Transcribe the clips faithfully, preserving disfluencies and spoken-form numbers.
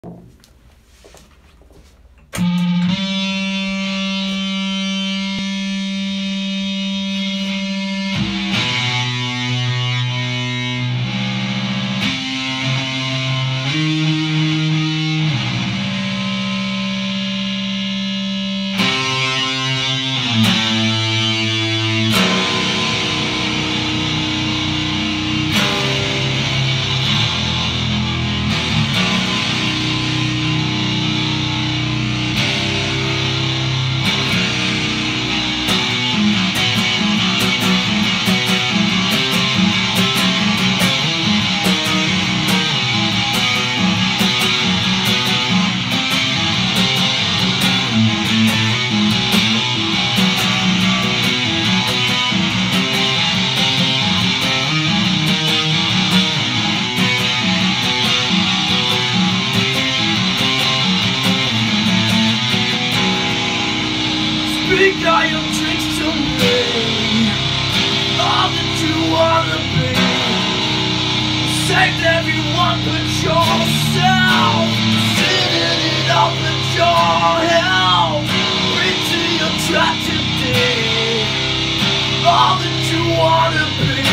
Speak all your tricks to me, all that you wanna be. Saved everyone but yourself, sitting it up at your help. Reach to your tragedy, all that you wanna be.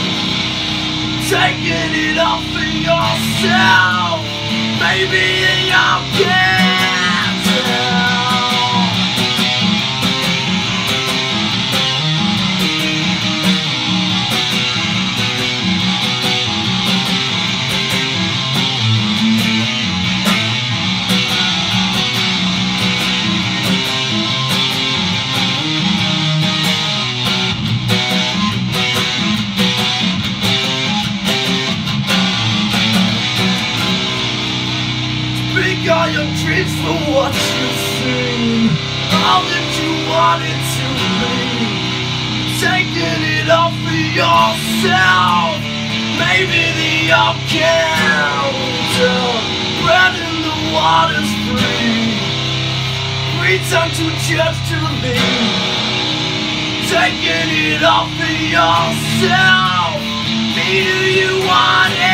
Taking it up for yourself, maybe you can't tell. Speak all your dreams for what you've seen, all that you wanted to be. Taking it all for yourself, maybe the up counter. Bread in the water's free, return to just to leave. Taking it all for yourself, me do you want it?